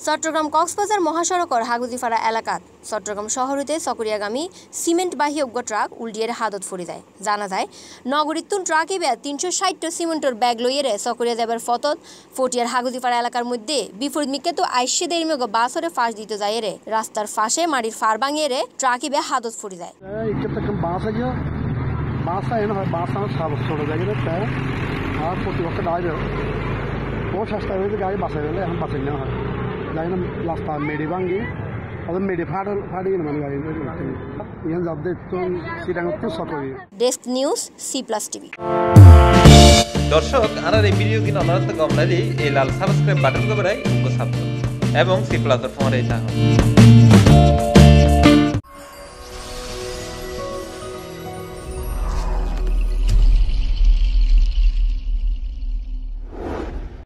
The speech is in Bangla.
চট্টগ্রাম কক্সবাজার মহাসড়কৰ হাগুজিপাড়া এলাকাত চট্টগ্রাম শহর হতে চকরিয়াগামী সিমেন্টবাহী অজ্ঞ ট্রাক উল্টিয়ে হাতত ফুরি যায়। জানা যায় নগরীতুন ট্রাকে বেয়া 360 সিমেন্টর ব্যাগ লইয়ে চকরিয়া যাবার ফতত ফটিয়ার হাগুজিপাড়া এলাকার মধ্যে বিপরীত মিকে তো আইসে দেড় মেঘ বাসরে ফাঁস দিতে যায় রে রাস্তার ফাঁসে মাটির ফার ভাঙিয়ে ট্রাকে বেয়া হাতত ফুরি যায়। बहुत सस्ता है गाड़ी बासा गले हम बासा ना है लाइन रास्ता मेडी भांगी और मेडी फाड़ी ना गाड़ी यहां जब दे तो सिटांग तो सटोरी डेस्क न्यूज C+TV দর্শক আর এই ভিডিও কিনা অনারত কম লাগলে এই লাল সাবস্ক্রাইব বাটন কে বাড়াই উनको সাবস্ক্রাইব এবং C+ এর ফোন রে চাও।